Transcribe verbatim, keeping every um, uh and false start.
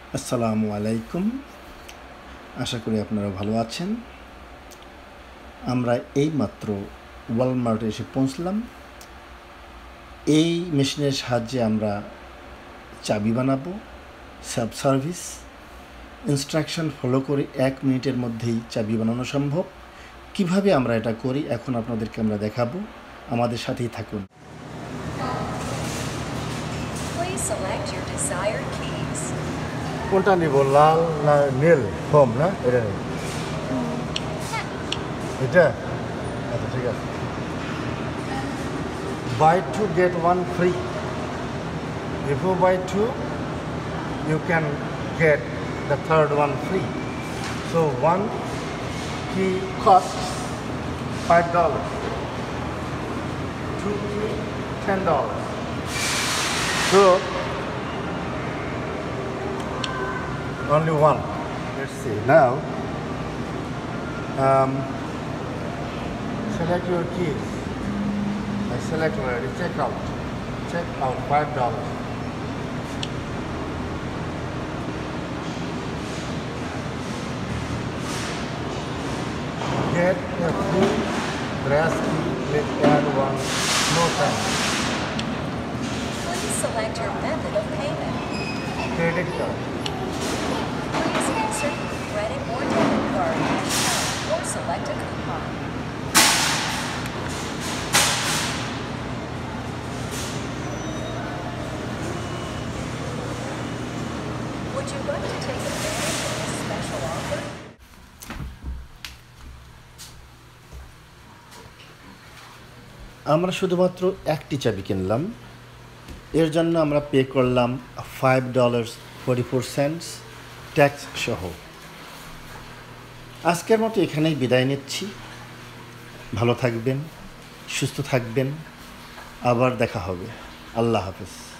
আসসালামু আলাইকুম। আশা করি আপনারা ভালো আছেন। আমরা এইমাত্র ওয়ালমার্টে এসে পৌঁছলাম। এই মেশিনের সাহায্যে আমরা চাবি বানাবো। সেলফ সার্ভিস ইনস্ট্রাকশন ফলো করে এক মিনিটের মধ্যেই চাবি বানানো সম্ভব। কিভাবে আমরা এটা করি এখন আপনাদেরকে আমরা দেখাবো। আমাদের সাথেই থাকুন। কোনটা নিব, লাল না নীল ফোম? না এটা নেই, এটা আচ্ছা ঠিক আছে। Buy two get one free. If you buy two, you can get the third one free. So one key costs five dollars. Two key ten dollars. So only one. Let's see now. Um, select your keys. I select already. Check out. Check out five dollars. Get a free brass key. Let's add one. No time. Please select your method of payment. Credit card. Please insert your credit or debit card account or select a coupon. Would you like to take advantage of this special offer? আমরা শুধুমাত্র একটি চাবি কিনলাম, এর জন্য আমরা pay করলাম five dollars forty four cents tax সহ। আজকের মতো এখানেই বিদায় নিচ্ছি। ভালো থাকবেন, সুস্থ থাকবেন, আবার দেখা হবে। আল্লাহ হাফেজ।